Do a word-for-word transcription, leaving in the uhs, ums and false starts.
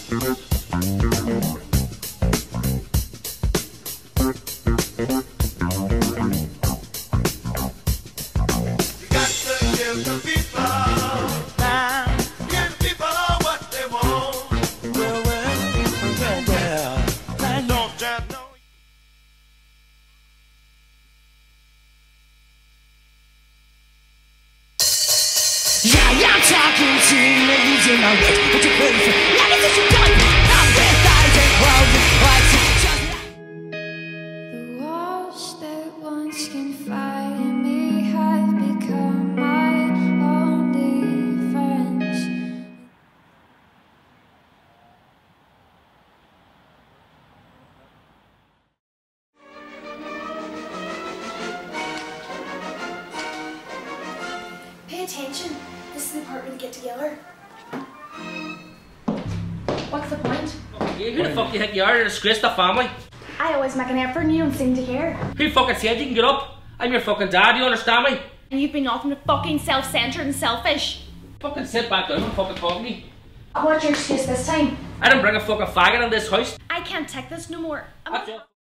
I'm talking to you, using my wit, but you're pretty for like it's just done. I'm with eyes and clothes and whites. The walls that once confined me have become my only friends. Pay attention. This is the part where they get together. What's the point? Yeah, who the fuck do you think you are? You're a disgrace to the family. I always make an effort and you don't seem to care. Who fucking said you can get up? I'm your fucking dad, you understand me? And you've been nothing but fucking self-centered and selfish. Fucking sit back down and fucking talk to me. What's your excuse this time? I didn't bring a fucking faggot in this house. I can't take this no more. I'm That's all.